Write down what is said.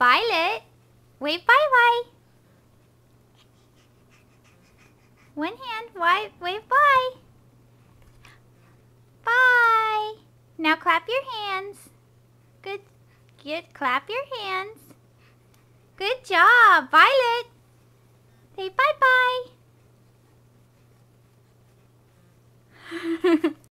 Violet, wave bye-bye. One hand, wave bye. Bye. Now clap your hands. Good. Clap your hands. Good job, Violet. Say bye-bye.